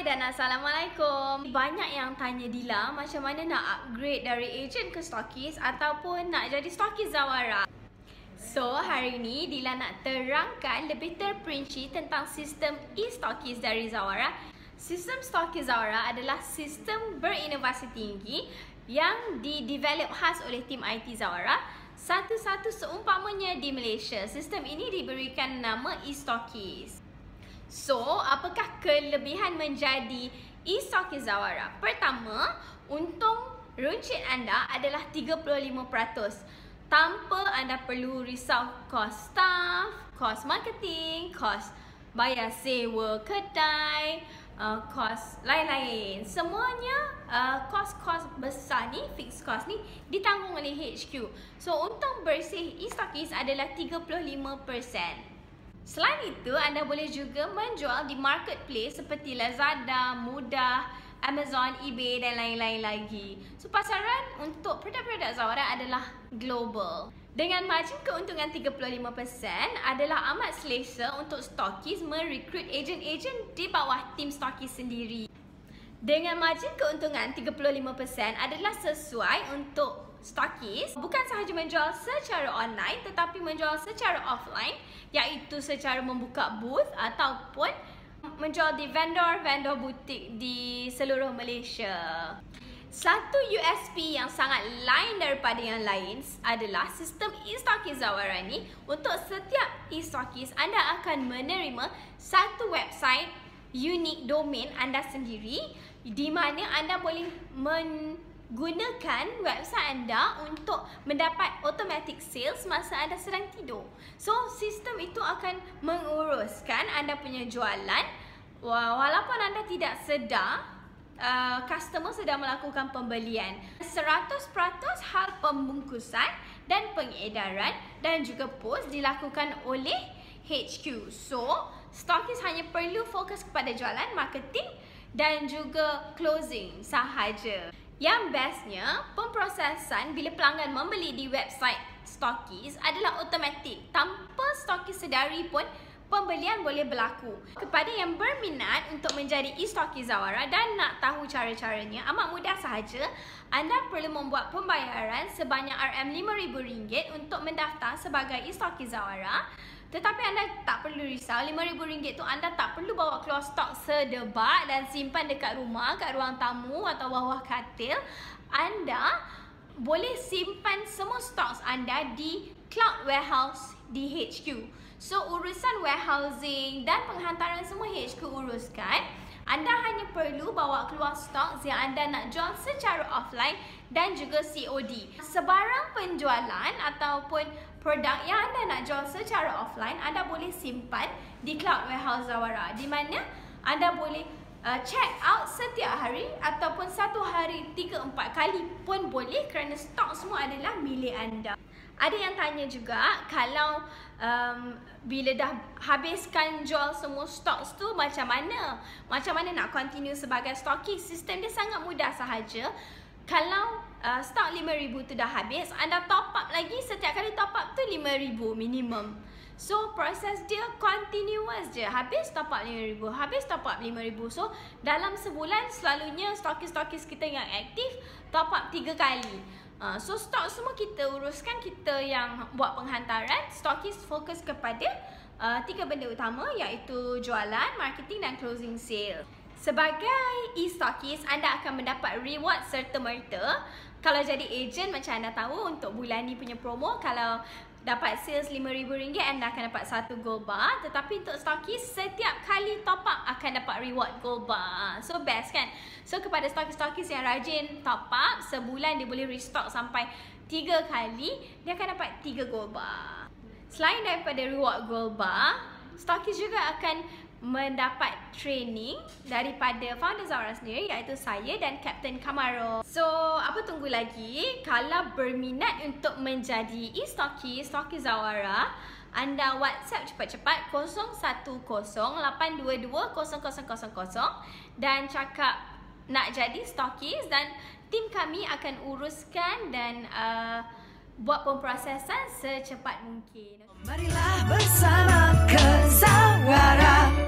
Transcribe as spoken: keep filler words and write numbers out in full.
dan Assalamualaikum. Banyak yang tanya Dila macam mana nak upgrade dari agent ke stokis ataupun nak jadi stokis Zawara. So, hari ini Dila nak terangkan lebih terperinci tentang sistem e-stokis dari Zawara. Sistem stokis Zawara adalah sistem berinovasi tinggi yang di-develop khas oleh tim I T Zawara, satu-satu seumpamanya di Malaysia. Sistem ini diberikan nama e-stokis. So, apakah kelebihan menjadi e-stokis Zawara? Pertama, untung runcit anda adalah tiga puluh lima peratus tanpa anda perlu risau kos staff, kos marketing, kos bayar sewa kedai, uh, kos lain-lain. Semuanya uh, kos-kos besar ni, fixed cost ni ditanggung oleh H Q. So, untung bersih e-stokis adalah tiga puluh lima peratus. Selain itu, anda boleh juga menjual di marketplace seperti Lazada, Mudah, Amazon, eBay dan lain-lain lagi. So, pasaran untuk produk-produk Zawara adalah global. Dengan margin keuntungan tiga puluh lima peratus adalah amat selesa untuk stokis merekrut ejen-ejen di bawah tim stokis sendiri. Dengan margin keuntungan tiga puluh lima peratus adalah sesuai untuk stokis bukan sahaja menjual secara online tetapi menjual secara offline, iaitu secara membuka booth ataupun menjual di vendor-vendor butik di seluruh Malaysia. Satu U S P yang sangat lain daripada yang lain adalah sistem e-stokis Zawara ni. Untuk setiap e-stokis, anda akan menerima satu website unik domain anda sendiri di mana anda boleh men gunakan website anda untuk mendapat automatic sales masa anda sedang tidur. So, sistem itu akan menguruskan anda punya jualan walaupun anda tidak sedar uh, customer sedang melakukan pembelian. seratus peratus hal pembungkusan dan pengedaran dan juga post dilakukan oleh H Q. So, stokis hanya perlu fokus kepada jualan, marketing dan juga closing sahaja. Yang bestnya, pemprosesan bila pelanggan membeli di website stokis adalah automatik. Tanpa stokis sedari pun, pembelian boleh berlaku. Kepada yang berminat untuk menjadi e-stokis Zawara dan nak tahu cara-caranya, amat mudah sahaja. Anda perlu membuat pembayaran sebanyak R M lima ribu ringgit untuk mendaftar sebagai e-stokis Zawara. Tetapi anda tak perlu risau, lima ribu ringgit tu anda tak perlu bawa keluar stok sedebak dan simpan dekat rumah, kat ruang tamu atau bawah katil. Anda boleh simpan semua stok anda di cloud warehouse di H Q. So, urusan warehousing dan penghantaran semua H Q uruskan. Anda hanya perlu bawa keluar stok yang anda nak jual secara offline dan juga C O D. Sebarang penjualan ataupun produk yang anda nak jual secara offline, anda boleh simpan di cloud warehouse Zawara, di mana anda boleh uh, check out setiap hari ataupun satu hari tiga empat kali pun boleh kerana stok semua adalah milik anda. Ada yang tanya juga, kalau um, bila dah habiskan jual semua stok tu macam mana? Macam mana nak continue sebagai stokis? Sistem dia sangat mudah sahaja. Kalau uh, stok lima ribu tu dah habis, anda top up lagi, setiap kali top up tu lima ribu minimum. So, proses dia continuous je. Habis top up lima ribu, habis top up lima ribu. So, dalam sebulan selalunya stokis-stokis kita yang aktif top up tiga kali. Uh, so, stok semua kita uruskan, kita yang buat penghantaran. Stokis fokus kepada uh, tiga benda utama, iaitu jualan, marketing dan closing sale. Sebagai e-stokis, anda akan mendapat reward serta-merta. Kalau jadi ejen, macam anda tahu untuk bulan ni punya promo, kalau dapat sales lima ribu ringgit, anda akan dapat satu gold bar. Tetapi untuk stokis, setiap kali top up akan dapat reward gold bar. So, best kan? So, kepada stokis-stokis yang rajin top up, sebulan dia boleh restock sampai tiga kali, dia akan dapat tiga gold bar. Selain daripada reward gold bar, stokis juga akan mendapat training daripada founder Zawara sendiri, iaitu saya dan Captain Kamaro. So, apa tunggu lagi? Kalau berminat untuk menjadi e-stokis, stokis Zawara, anda WhatsApp cepat-cepat kosong satu kosong lapan dua dua kosong kosong kosong kosong dan cakap nak jadi stokis dan tim kami akan uruskan dan uh, buat pemprosesan secepat mungkin. Marilah bersama ke Zawara.